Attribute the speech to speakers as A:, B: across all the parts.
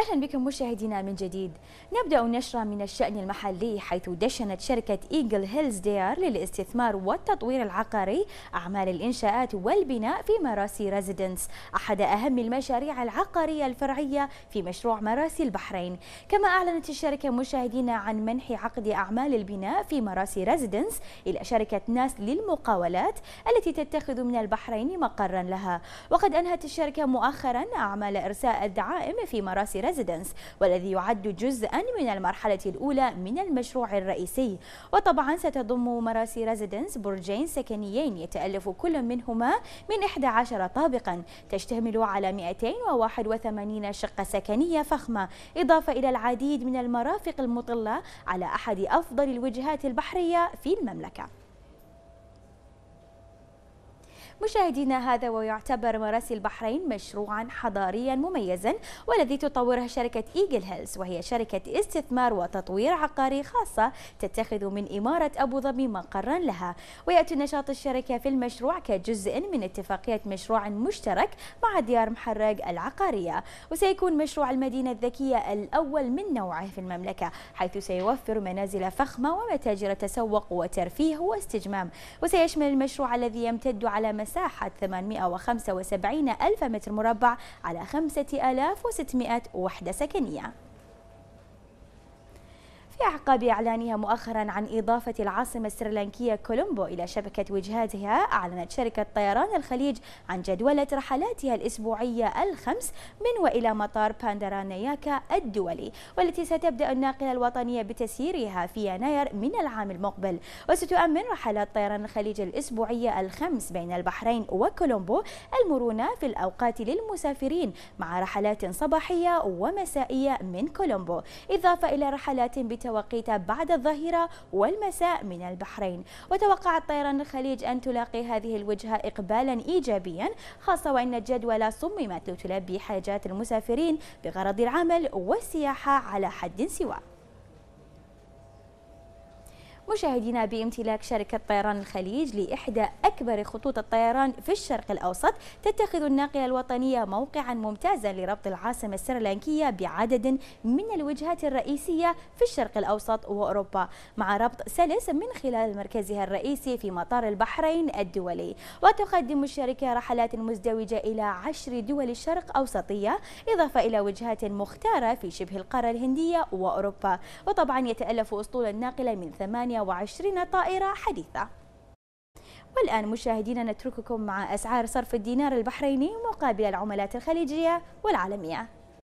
A: أهلا بكم مشاهدينا من جديد. نبدأ نشرة من الشأن المحلي، حيث دشنت شركة إيجل هيلز ديار للاستثمار والتطوير العقاري أعمال الإنشاءات والبناء في مراسي ريزيدنس، أحد أهم المشاريع العقارية الفرعية في مشروع مراسي البحرين. كما أعلنت الشركة مشاهدينا عن منح عقد أعمال البناء في مراسي ريزيدنس إلى شركة ناس للمقاولات التي تتخذ من البحرين مقرا لها. وقد أنهت الشركة مؤخرا أعمال إرساء الدعائم في مراسي ريزيدنس، والذي يعد جزءا من المرحلة الأولى من المشروع الرئيسي. وطبعا ستضم مراسي ريزيدنس برجين سكنيين يتألف كل منهما من 11 طابقا، تشتمل على 281 شقة سكنية فخمة، إضافة إلى العديد من المرافق المطلة على أحد أفضل الوجهات البحرية في المملكة. مشاهدينا، هذا ويعتبر مراسي البحرين مشروعا حضاريا مميزا، والذي تطورها شركة إيجل هيلز، وهي شركة استثمار وتطوير عقاري خاصة تتخذ من إمارة أبو ظبي مقرا لها. ويأتي نشاط الشركة في المشروع كجزء من اتفاقية مشروع مشترك مع ديار محرق العقارية، وسيكون مشروع المدينة الذكية الأول من نوعه في المملكة، حيث سيوفر منازل فخمة ومتاجر تسوق وترفيه واستجمام. وسيشمل المشروع الذي يمتد على مساحة 875 ألف متر مربع على 5600 وحدة سكنية. في أعقاب إعلانها مؤخرا عن إضافة العاصمة السريلانكية كولومبو إلى شبكة وجهاتها، أعلنت شركة طيران الخليج عن جدولة رحلاتها الأسبوعية الخمس من وإلى مطار باندراناياكا الدولي، والتي ستبدأ الناقلة الوطنية بتسييرها في يناير من العام المقبل. وستؤمن رحلات طيران الخليج الأسبوعية الخمس بين البحرين وكولومبو المرونة في الأوقات للمسافرين، مع رحلات صباحية ومسائية من كولومبو، إضافة إلى رحلات بتوقيت بعد الظهيرة والمساء من البحرين. وتوقعت طيران الخليج أن تلاقي هذه الوجهة إقبالا إيجابيا، خاصة وأن الجدول صممت لتلبي حاجات المسافرين بغرض العمل والسياحة على حد سواء. مشاهدينا، بامتلاك شركة طيران الخليج لإحدى أكبر خطوط الطيران في الشرق الأوسط، تتخذ الناقلة الوطنية موقعا ممتازا لربط العاصمة السريلانكية بعدد من الوجهات الرئيسية في الشرق الأوسط وأوروبا، مع ربط سلس من خلال مركزها الرئيسي في مطار البحرين الدولي. وتقدم الشركة رحلات مزدوجة إلى 10 دول الشرق أوسطية، إضافة إلى وجهات مختارة في شبه القارة الهندية وأوروبا. وطبعا يتألف أسطول الناقلة من 28 طائرة حديثة. والآن مشاهدينا، نترككم مع أسعار صرف الدينار البحريني مقابل العملات الخليجية والعالمية.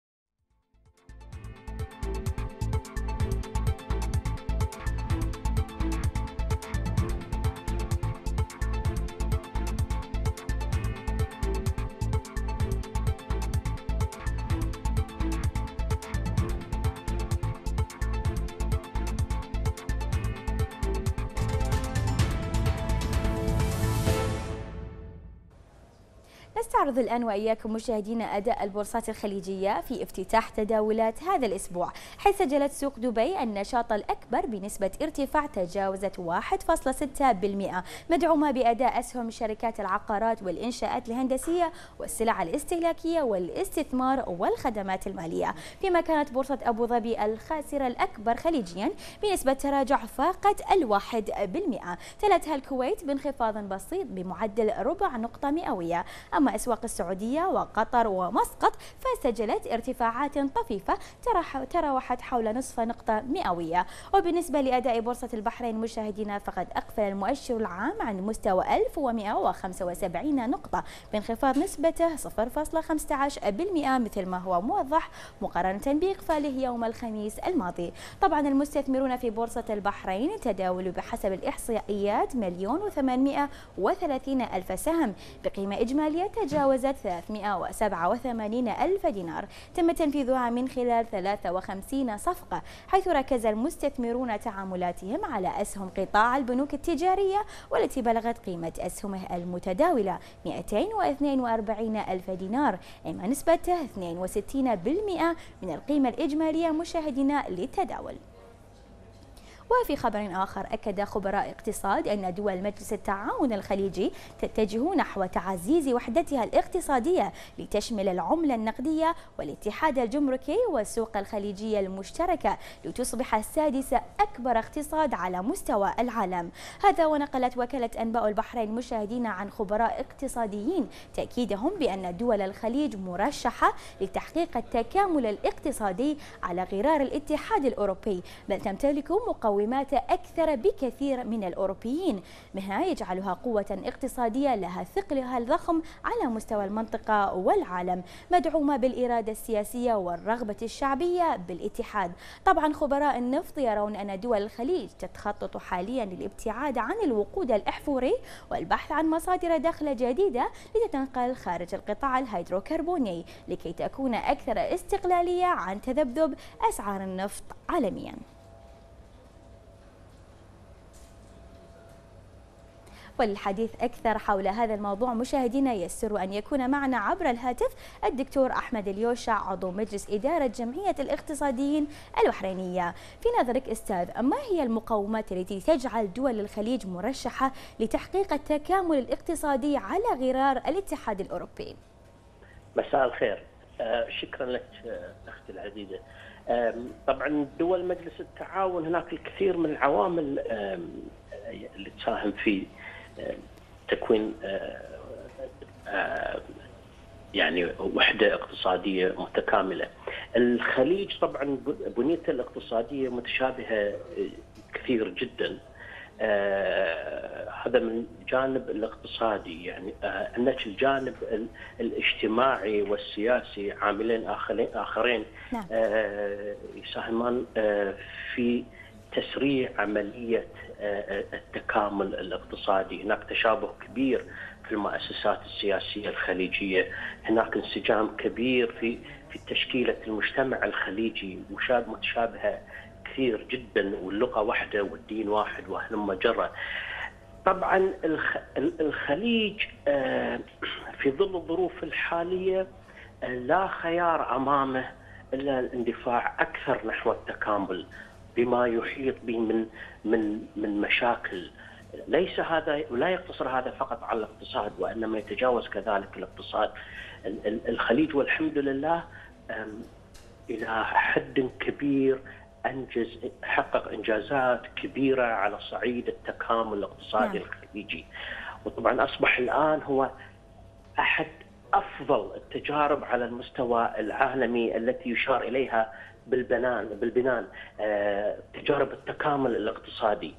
A: نستعرض الآن وإياكم مشاهدينا أداء البورصات الخليجية في افتتاح تداولات هذا الأسبوع، حيث سجلت سوق دبي النشاط الأكبر بنسبة ارتفاع تجاوزت 1.6%، مدعومة بأداء أسهم شركات العقارات والإنشاءات الهندسية والسلع الاستهلاكية والاستثمار والخدمات المالية. فيما كانت بورصة أبو ظبي الخاسرة الأكبر خليجيا بنسبة تراجع فاقت 1%، تلتها الكويت بانخفاض بسيط بمعدل ربع نقطة مئوية. أما أسواق السعودية وقطر ومسقط فسجلت ارتفاعات طفيفة تراوحت حول نصف نقطة مئوية. وبالنسبة لأداء بورصة البحرين مشاهدينا، فقد أقفل المؤشر العام عن مستوى 1175 نقطة بانخفاض نسبته 0.15% مثل ما هو موضح مقارنة بإقفاله يوم الخميس الماضي. طبعا المستثمرون في بورصة البحرين تداولوا بحسب الإحصائيات 1,830,000 سهم بقيمة إجمالية تجاوزت 387 ألف دينار، تم تنفيذها من خلال 53 صفقة، حيث ركز المستثمرون تعاملاتهم على أسهم قطاع البنوك التجارية، والتي بلغت قيمة أسهمه المتداولة 242 ألف دينار، أي نسبته 62% من القيمة الإجمالية مشاهدينا للتداول. وفي خبر آخر أكد خبراء اقتصاد أن دول مجلس التعاون الخليجي تتجه نحو تعزيز وحدتها الاقتصادية لتشمل العملة النقدية والاتحاد الجمركي والسوق الخليجية المشتركة لتصبح السادسة أكبر اقتصاد على مستوى العالم. هذا ونقلت وكالة أنباء البحرين مشاهدين عن خبراء اقتصاديين تأكيدهم بأن دول الخليج مرشحة لتحقيق التكامل الاقتصادي على غرار الاتحاد الأوروبي، بل تمتلك مقومات أكثر بكثير من الأوروبيين، مما يجعلها قوة اقتصادية لها ثقلها الضخم على مستوى المنطقة والعالم، مدعومة بالإرادة السياسية والرغبة الشعبية بالاتحاد. طبعا خبراء النفط يرون أن دول الخليج تتخطط حاليا للابتعاد عن الوقود الأحفوري والبحث عن مصادر دخل جديدة لتتنقل خارج القطاع الهيدروكربوني لكي تكون أكثر استقلالية عن تذبذب أسعار النفط عالميا. وللحديث أكثر حول هذا الموضوع مشاهدينا يسر أن يكون معنا عبر الهاتف الدكتور أحمد اليوشع عضو مجلس إدارة جمعية الاقتصاديين البحرينية. في نظرك أستاذ، ما هي المقومات التي تجعل دول الخليج مرشحة لتحقيق التكامل الاقتصادي على غرار الاتحاد الأوروبي؟
B: مساء الخير، شكرا لك أختي العزيزة. طبعا دول مجلس التعاون هناك الكثير من العوامل اللي تساهم في تكوين يعني وحدة اقتصادية متكاملة. الخليج طبعا بنيته الاقتصادية متشابهة كثير جدا، هذا من الجانب الاقتصادي. يعني هناك الجانب الاجتماعي والسياسي عاملين آخرين يساهمان في تسريع عملية التكامل الاقتصادي. هناك تشابه كبير في المؤسسات السياسية الخليجية، هناك انسجام كبير في تشكيلة المجتمع الخليجي، متشابهة كثير جدا، واللغة واحدة والدين واحد وهلم جرة. طبعا الخليج في ظل الظروف الحالية لا خيار أمامه إلا الاندفاع أكثر نحو التكامل بما يحيط به من مشاكل. ليس هذا ولا يقتصر هذا فقط على الاقتصاد، وإنما يتجاوز كذلك الاقتصاد. الخليج والحمد لله إلى حد كبير حقق إنجازات كبيرة على صعيد التكامل الاقتصادي الخليجي، وطبعا أصبح الآن هو أحد أفضل التجارب على المستوى العالمي التي يشار إليها بالبنان تجارب التكامل الاقتصادي.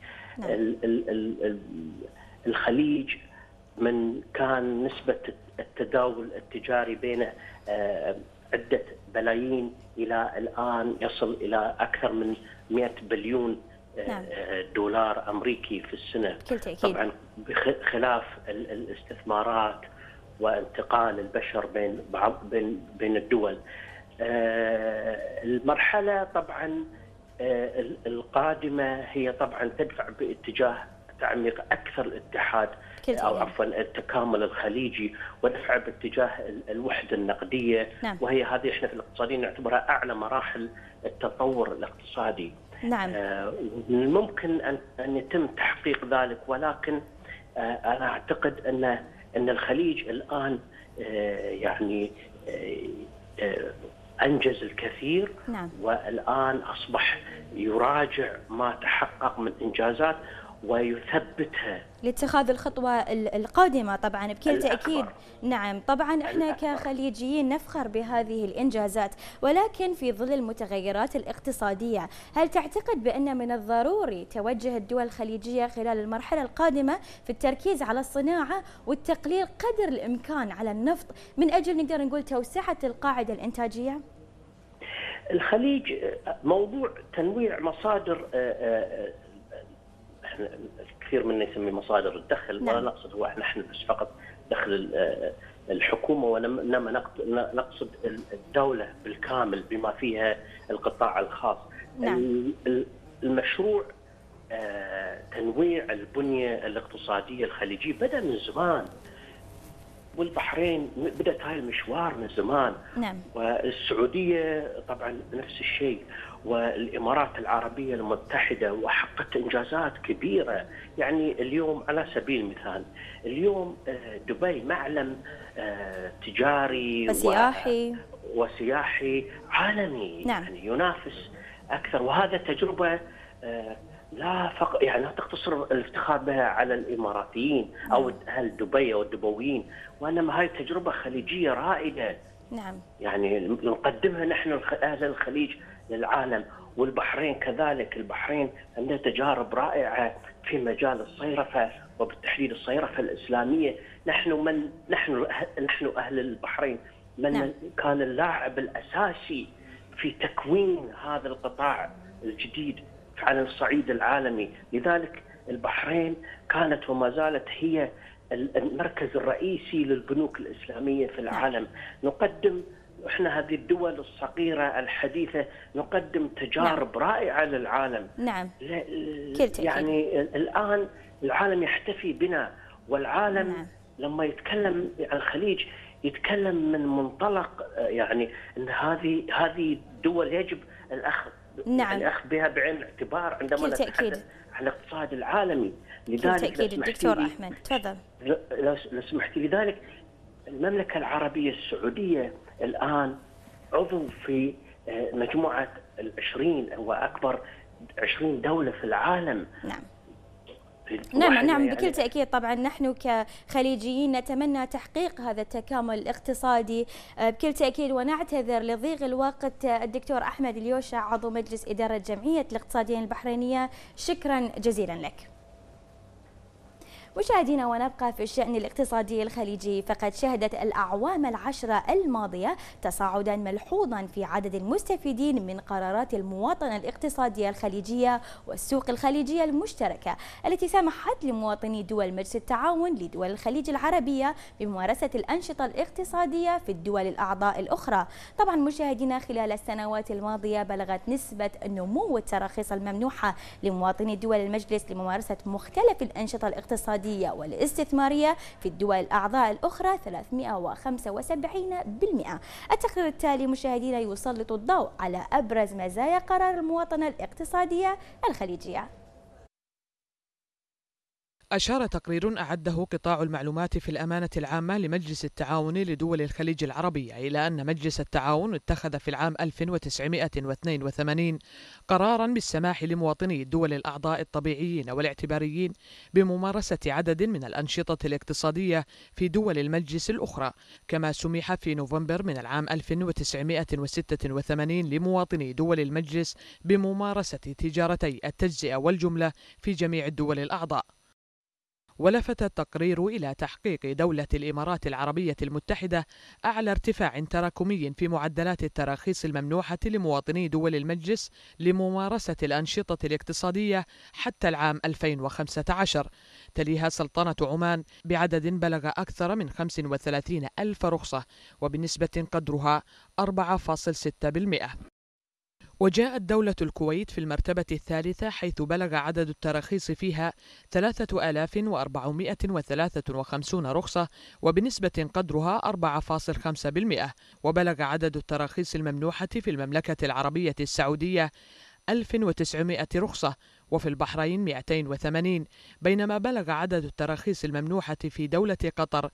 B: الخليج من كان نسبة التداول التجاري بينه عدة بلايين إلى الآن يصل إلى أكثر من 100 بليون دولار أمريكي في السنة. طبعا بخلاف الاستثمارات وانتقال البشر بين الدول. المرحلة طبعا القادمة هي طبعا تدفع باتجاه تعميق أكثر الاتحاد أو عفوا التكامل الخليجي، ودفع باتجاه الوحدة النقدية. وهي هذه احنا في الاقتصاديين نعتبرها أعلى مراحل التطور الاقتصادي. ممكن أن يتم تحقيق ذلك، ولكن أنا أعتقد أن الخليج الآن يعني أنجز الكثير، والآن أصبح يراجع ما تحقق من إنجازات ويثبتها
A: لاتخاذ الخطوة القادمة طبعا بكل تأكيد. نعم طبعا احنا كخليجيين نفخر بهذه الإنجازات، ولكن في ظل المتغيرات الاقتصادية هل تعتقد بأن من الضروري توجه الدول الخليجية خلال المرحلة القادمة في التركيز على الصناعة والتقليل قدر الإمكان على النفط من أجل نقدر نقول توسعة القاعدة الإنتاجية؟
B: الخليج موضوع تنويع مصادر، كثير منا يسمي مصادر الدخل، ولا نقصد هو نحن بس فقط دخل الحكومة، وإنما نقصد الدولة بالكامل بما فيها القطاع الخاص. المشروع تنويع البنية الاقتصادية الخليجية بدأ من زمان، والبحرين بدأت هاي المشوار من زمان.
A: نعم.
B: والسعودية طبعا نفس الشيء، والإمارات العربية المتحدة، وحققت إنجازات كبيرة. يعني اليوم على سبيل المثال، اليوم دبي معلم تجاري وسياحي عالمي.
A: نعم.
B: يعني ينافس أكثر، وهذا تجربة لا تقتصر الافتخار بها على الإماراتيين أو أهل دبي أو الدبويين، وإنما هاي تجربة خليجية رائدة.
A: نعم.
B: يعني نقدمها نحن أهل الخليج للعالم. والبحرين كذلك، البحرين عندها تجارب رائعة في مجال الصيرفة، وبالتحديد الصيرفة الإسلامية. نحن أهل البحرين من كان اللاعب الأساسي في تكوين هذا القطاع الجديد على الصعيد العالمي. لذلك البحرين كانت وما زالت هي المركز الرئيسي للبنوك الإسلامية في العالم. نقدم احنا هذه الدول الصغيرة الحديثة نقدم تجارب رائعة للعالم.
A: نعم.
B: يعني الآن العالم يحتفي بنا، والعالم لما يتكلم عن الخليج يتكلم من منطلق يعني ان هذه دول يجب الأخذ بها بعين الاعتبار عندما نتحدث عن الاقتصاد العالمي.
A: لذلك دكتور أحمد تفضل.
B: لو سمحتي، لذلك المملكة العربية السعودية الآن عضو في مجموعة 20 وأكبر 20 دولة في العالم.
A: نعم بكل تأكيد. طبعا نحن كخليجيين نتمنى تحقيق هذا التكامل الاقتصادي بكل تأكيد، ونعتذر لضيق الوقت. الدكتور أحمد اليوشع، عضو مجلس إدارة جمعية الاقتصاديين البحرينية، شكرا جزيلا لك. مشاهدينا، ونبقى في الشأن الاقتصادي الخليجي، فقد شهدت الأعوام العشرة الماضية تصاعدا ملحوظا في عدد المستفيدين من قرارات المواطنة الاقتصادية الخليجية والسوق الخليجية المشتركة، التي سمحت لمواطني دول مجلس التعاون لدول الخليج العربية بممارسة الأنشطة الاقتصادية في الدول الأعضاء الأخرى. طبعا مشاهدينا، خلال السنوات الماضية بلغت نسبة النمو والتراخيص الممنوحة لمواطني دول المجلس لممارسة مختلف الأنشطة الاقتصادية والاستثمارية في الدول الأعضاء الأخرى 375%. التقرير التالي مشاهدينا يسلط الضوء على أبرز مزايا قرار المواطنة الاقتصادية الخليجية.
C: أشار تقرير أعده قطاع المعلومات في الأمانة العامة لمجلس التعاون لدول الخليج العربية إلى أن مجلس التعاون اتخذ في العام 1982 قرارا بالسماح لمواطني الدول الأعضاء الطبيعيين والاعتباريين بممارسة عدد من الأنشطة الاقتصادية في دول المجلس الأخرى، كما سمح في نوفمبر من العام 1986 لمواطني دول المجلس بممارسة تجارتي التجزئة والجملة في جميع الدول الأعضاء. ولفت التقرير إلى تحقيق دولة الإمارات العربية المتحدة أعلى ارتفاع تراكمي في معدلات التراخيص الممنوحة لمواطني دول المجلس لممارسة الأنشطة الاقتصادية حتى العام 2015، تليها سلطنة عمان بعدد بلغ أكثر من 35 ألف رخصة وبنسبة قدرها 4.6%. وجاءت دولة الكويت في المرتبة الثالثة، حيث بلغ عدد التراخيص فيها 3453 رخصة وبنسبة قدرها 4.5%. وبلغ عدد التراخيص الممنوحة في المملكة العربية السعودية 1900 رخصة، وفي البحرين 280، بينما بلغ عدد التراخيص الممنوحة في دولة قطر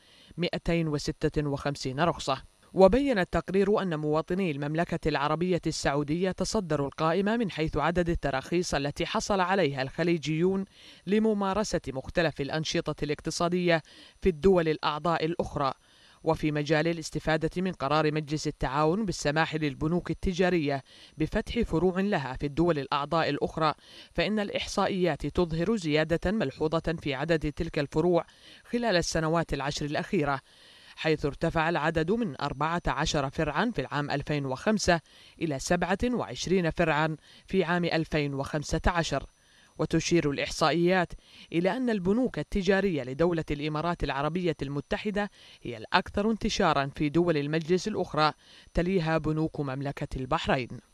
C: 256 رخصة. وبين التقرير أن مواطني المملكة العربية السعودية تصدروا القائمة من حيث عدد التراخيص التي حصل عليها الخليجيون لممارسة مختلف الأنشطة الاقتصادية في الدول الأعضاء الأخرى. وفي مجال الاستفادة من قرار مجلس التعاون بالسماح للبنوك التجارية بفتح فروع لها في الدول الأعضاء الأخرى، فإن الإحصائيات تظهر زيادة ملحوظة في عدد تلك الفروع خلال السنوات العشر الأخيرة، حيث ارتفع العدد من 14 فرعا في العام 2005 إلى 27 فرعا في عام 2015. وتشير الإحصائيات إلى أن البنوك التجارية لدولة الإمارات العربية المتحدة هي الأكثر انتشارا في دول المجلس الأخرى، تليها بنوك مملكة البحرين.